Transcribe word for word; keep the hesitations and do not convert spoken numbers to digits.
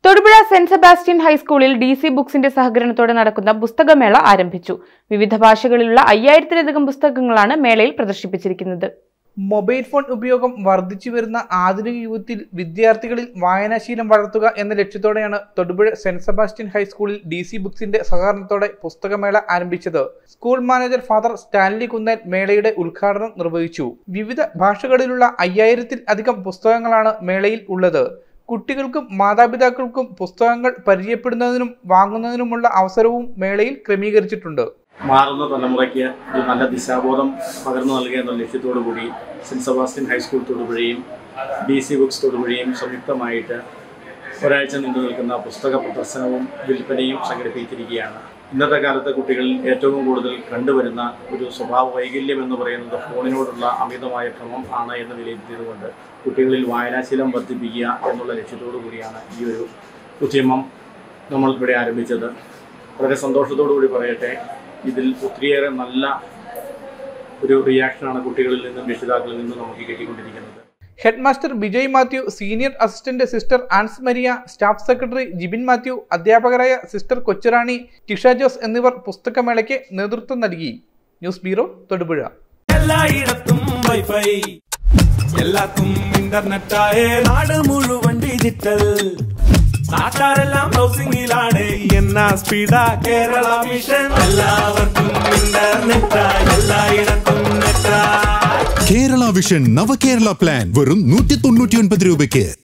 Thodupuzha Saint Sebastian ഹൈസ്കൂളിൽ D C ബുക്സിന്റെ സഹകരണത്തോടെ നടക്കുന്ന പുസ്തകമേള ആരംഭിച്ചു. വിവിധ ഭാഷകളിലുള്ള അയ്യായിരത്തിലധികം പുസ്തകങ്ങളാണ് മേളയിൽ പ്രദർശിപ്പിച്ചിരിക്കുന്നത്. മൊബൈൽ ഫോൺ ഉപയോഗം വർദ്ധിച്ചു വരുന്ന ആധുനിക യുഗത്തിൽ വിദ്യാർത്ഥികളിൽ വായനാശീലം വളർത്തുക എന്ന ലക്ഷ്യത്തോടെയാണ് തൊടുപുഴ സെന്റ് സെബാസ്റ്റ്യൻ ഹൈസ്കൂളിൽ ഡി സി ബുക്സിന്റെ സഹകരണത്തോടെ പുസ്തകമേള ആരംഭിച്ചത്. School manager Father Stanley Kunnel മേളയുടെ ഉദ്ഘാടനം നിർവഹിച്ചു. വിവിധ ഭാഷകളിലുള്ള അയ്യായിരത്തിൽ അധികം പുസ്തകങ്ങളാണ് മേളയിൽ ഉള്ളത്. കുട്ടികൾക്കും മാതാപിതാക്കൾക്കും പുസ്തകങ്ങൾ പരിചയപ്പെടുന്നതിനും വാങ്ങുന്നതിനുമുള്ള അവസരവും മേളയിൽ ക്രമീകരിച്ചിട്ടുണ്ട്. മാറുന്ന തലമുറയ്ക്ക് ഒരു നല്ല ദിശാബോധം പകർന്നു നൽകുക എന്ന ലക്ഷ്യത്തോടു കൂടി സെന്റ് സെബാസ്റ്റ്യൻ ഹൈസ്കൂൾ തൊടുപുഴയും ഡി സി ബുക്സ് തൊടുപുഴയും സംയുക്തമായിട്ട് ഒരാഴ്ച നീണ്ടു നിൽക്കുന്ന പുസ്തക പ്രദർശനവും വിൽപ്പനയും സംഘടിപ്പിച്ചിരിക്കുകയാണ്. ഇന്നത്തെ കാലത്തെ കുട്ടികളിൽ ഏറ്റവും കൂടുതൽ കണ്ടുവരുന്ന ഒരു സ്വഭാവ വൈകല്യം എന്ന് പറയുന്നത് ഫോണിനോടുള്ള അമിതമായ ഭ്രമം ആണ് എന്ന് വിലയിരുത്തിയതുകൊണ്ട് കുട്ടികളിൽ വായനാശീലം വർദ്ധിപ്പിക്കുക എന്നുള്ള ലക്ഷ്യത്തോടു കൂടിയാണ് ഈ ഒരു ഉദ്യമം നമ്മൾ ഇവിടെ ആരംഭിച്ചത്. വളരെ സന്തോഷത്തോടു കൂടി പറയട്ടെ, ഇതിൽ ഒത്തിരിയേറെ നല്ല ഒരു റിയാക്ഷനാണ് കുട്ടികളിൽ നിന്നും രക്ഷിതാക്കളിൽ നിന്നും നമുക്ക് കിട്ടിക്കൊണ്ടിരിക്കുന്നത്. Head master Bijoy Mathew, senior assistant sister Ans Maria, staff secretary Jibin Mathew, അധ്യാപകരായ സിസ്റ്റർ കൊച്ചുറാണി, ടിഷ ജോസ് എന്നിവർ പുസ്തകമേളയ്ക്ക് നേതൃത്വം നൽകി. News bureau, Thodupuzha. എല്ലായിടത്തും വൈഫൈ, എല്ലാത്തും ഇന്റർനെറ്റായേ, നാട് മുഴുവൻ ഡിജിറ്റൽ, നാട്ടാരെല്ലാം ബ്രൗസിംഗിലാണ്. എന്നാ സ്പീഡാ കേരള മിഷൻ, എല്ലാവർക്കും ഇന്റർനെറ്റാ, എല്ലായിടത്തും നെറ്റാ. കേരള വിഷൻ നവകേരള പ്ലാൻ വെറും നൂറ്റി തൊണ്ണൂറ്റി ഒൻപത് രൂപയ്ക്ക്.